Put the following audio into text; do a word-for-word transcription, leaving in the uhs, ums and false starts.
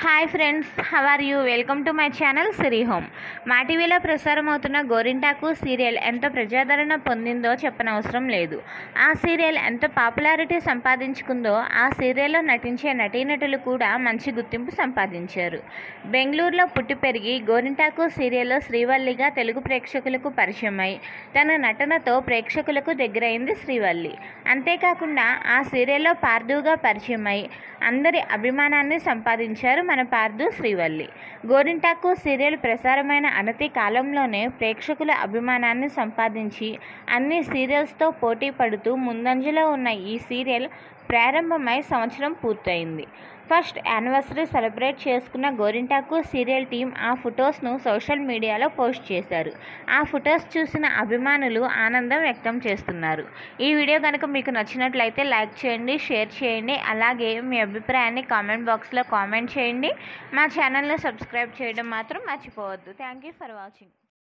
Hi friends, how are you? Welcome to my channel Siri home. మా టీవీలో ప్రసారం అవుతున్న గోరింటాకు సీరియల్ ఎంత ప్రజాదరణ పొందిందో చెప్పనవసరం లేదు. ఆ సీరియల్ ఎంత పాపులారిటీ సంపాదించుకుందో ఆ సీరియల్లో నటించే నటీనటులు కూడా మంచి గుర్తింపు సంపాదించారు. బెంగళూరులో పుట్టి పెరిగి గోరింటాకు సీరియల్లో శ్రీవల్లిగా తెలుగు ప్రేక్షకులకు పరిచయమై తన నటనతో ప్రేక్షకులకు దగ్గరైంది శ్రీవల్లి. అంతేకాకుండా ఆ సీరియల్లో పార్థుగా పరిచయమై అందరి అభిమానాన్ని సంపాదించారు మన పార్థు శ్రీవల్లి. గోరింటాకు సీరియల్ ప్రసారమైన అనతి కాలంలోనే ప్రేక్షకుల అభిమానాన్ని సంపాదించి అన్ని సీరియల్స్తో పోటీ పడుతూ ముందంజలో ఉన్న ఈ సీరియల్ ప్రారంభమై సంవత్సరం పూర్తయింది. ఫస్ట్ యానివర్సరీ సెలబ్రేట్ చేసుకున్న గోరింటాకు సీరియల్ టీం ఆ ఫొటోస్ను సోషల్ మీడియాలో పోస్ట్ చేశారు. ఆ ఫొటోస్ చూసిన అభిమానులు ఆనందం వ్యక్తం చేస్తున్నారు. ఈ వీడియో కనుక మీకు నచ్చినట్లయితే లైక్ చేయండి, షేర్ చేయండి. అలాగే మీ అభిప్రాయాన్ని కామెంట్ బాక్స్లో కామెంట్ చేయండి. మా ఛానల్ని సబ్స్క్రైబ్ చేయడం మాత్రం మర్చిపోవద్దు. Thank you for watching.